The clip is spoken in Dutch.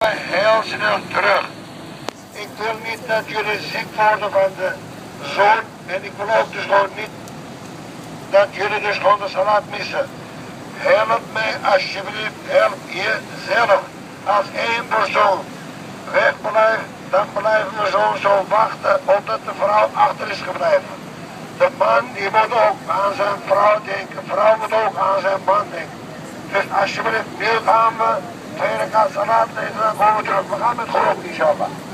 Heel snel terug. Ik wil niet dat jullie ziek worden van de zon en ik wil ook dus gewoon niet dat jullie dus gewoon de salat missen. Help mij alsjeblieft, help jezelf. Als één persoon wegblijft, dan blijven we zo wachten opdat de vrouw achter is gebleven. De man die moet ook aan zijn vrouw denken, de vrouw moet ook aan zijn man denken. Dus alsjeblieft, nu gaan we tweede kaart salat lezen, dan komen we terug. We gaan met geluk, inshallah.